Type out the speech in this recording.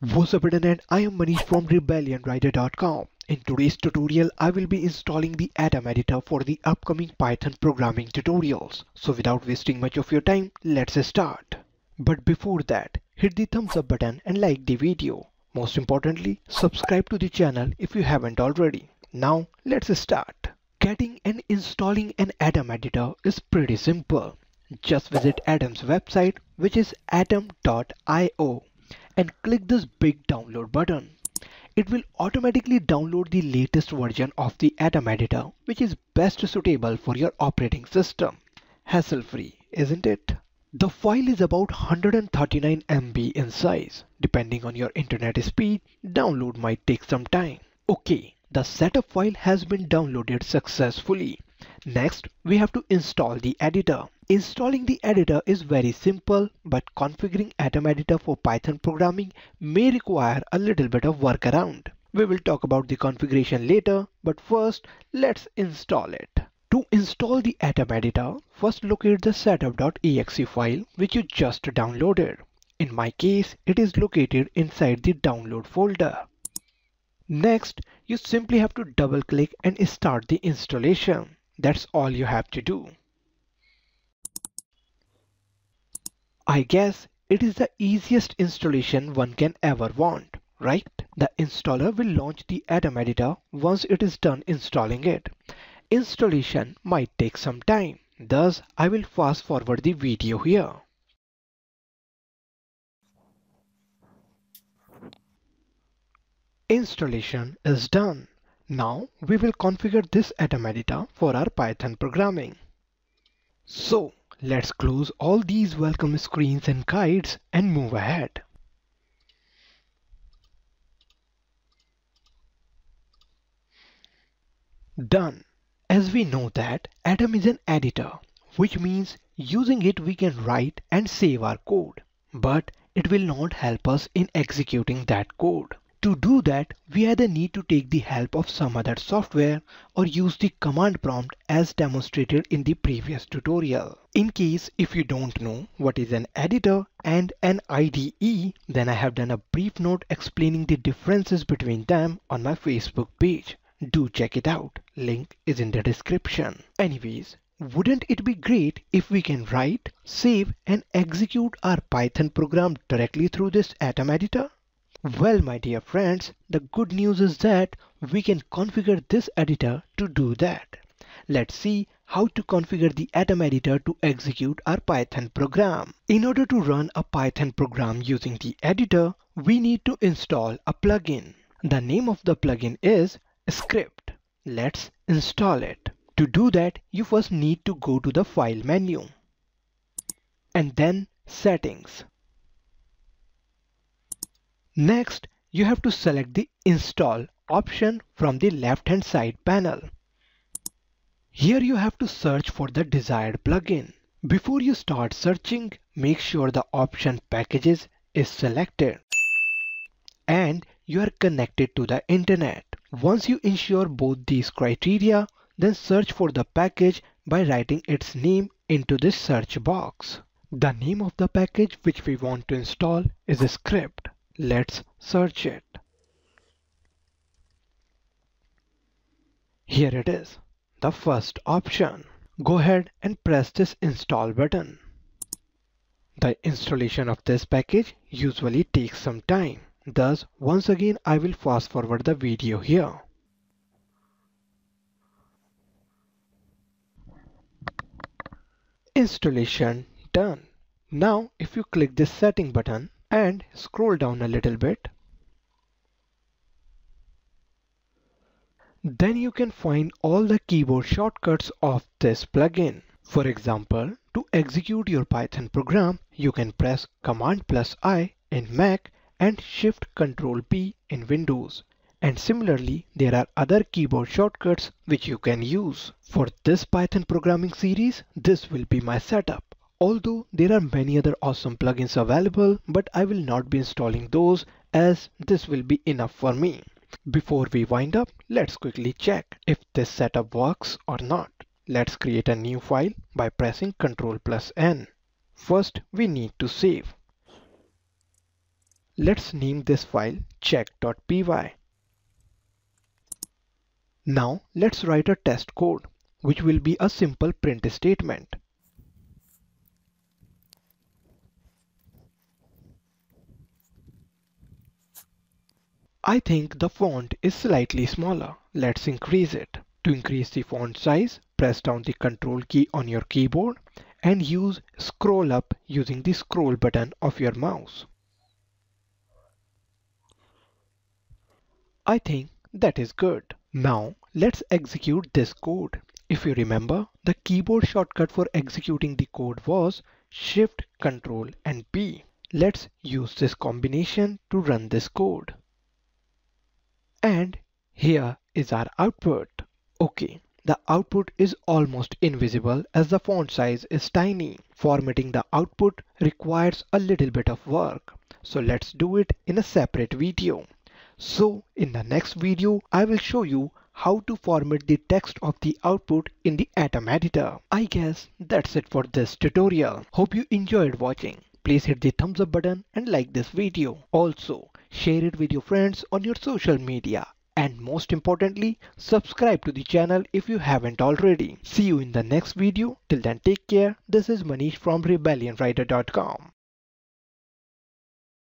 What's up internet, I am Manish from rebellionwriter.com. In today's tutorial, I will be installing the Atom editor for the upcoming Python programming tutorials. So without wasting much of your time, let's start. But before that, hit the thumbs up button and like the video. Most importantly, subscribe to the channel if you haven't already. Now, let's start. Getting and installing an Atom editor is pretty simple. Just visit Atom's website, which is atom.io. and click this big download button. It will automatically download the latest version of the Atom editor, which is best suitable for your operating system. Hassle-free, isn't it? The file is about 139 MB in size. Depending on your internet speed, download might take some time. Okay, the setup file has been downloaded successfully. Next, we have to install the editor. Installing the editor is very simple, but configuring Atom editor for Python programming may require a little bit of workaround. We will talk about the configuration later, but first, let's install it. To install the Atom editor, first locate the setup.exe file which you just downloaded. In my case, it is located inside the download folder. Next, you simply have to double click and start the installation. That's all you have to do. I guess it is the easiest installation one can ever want, right? The installer will launch the Atom editor once it is done installing it. Installation might take some time, thus I will fast forward the video here. Installation is done. Now we will configure this Atom editor for our Python programming. So let's close all these welcome screens and guides and move ahead. Done. As we know that Atom is an editor, which means using it we can write and save our code, but it will not help us in executing that code. To do that, we either need to take the help of some other software or use the command prompt as demonstrated in the previous tutorial. In case if you don't know what is an editor and an IDE, then I have done a brief note explaining the differences between them on my Facebook page. Do check it out. Link is in the description. Anyways, wouldn't it be great if we can write, save and execute our Python program directly through this Atom editor? Well, my dear friends, the good news is that we can configure this editor to do that. Let's see how to configure the Atom editor to execute our Python program. In order to run a Python program using the editor, we need to install a plugin. The name of the plugin is Script. Let's install it. To do that, you first need to go to the File menu and then Settings. Next, you have to select the Install option from the left-hand side panel. Here you have to search for the desired plugin. Before you start searching, make sure the option Packages is selected and you are connected to the internet. Once you ensure both these criteria, then search for the package by writing its name into this search box. The name of the package which we want to install is a script. Let's search it. Here it is, the first option. Go ahead and press this install button. The installation of this package usually takes some time. Thus, once again, I will fast forward the video here. Installation done. Now, if you click this setting button and scroll down a little bit, then you can find all the keyboard shortcuts of this plugin. For example, to execute your Python program, you can press Command+I in Mac and Shift+Ctrl+P in Windows. And similarly, there are other keyboard shortcuts which you can use. For this Python programming series, this will be my setup. Although there are many other awesome plugins available, but I will not be installing those as this will be enough for me. Before we wind up, let's quickly check if this setup works or not. Let's create a new file by pressing Ctrl+N. First, we need to save. Let's name this file check.py. Now let's write a test code, which will be a simple print statement. I think the font is slightly smaller. Let's increase it. To increase the font size, press down the Ctrl key on your keyboard and use scroll up using the scroll button of your mouse. I think that is good. Now let's execute this code. If you remember, the keyboard shortcut for executing the code was Shift, Ctrl and P. Let's use this combination to run this code. And here is our output. Okay, the output is almost invisible as the font size is tiny. Formatting the output requires a little bit of work. So let's do it in a separate video. So in the next video, I will show you how to format the text of the output in the Atom editor. I guess that's it for this tutorial. Hope you enjoyed watching. Please hit the thumbs up button and like this video. Also, share it with your friends on your social media. And most importantly, subscribe to the channel if you haven't already. See you in the next video. Till then, take care. This is Manish from rebellionwriter.com.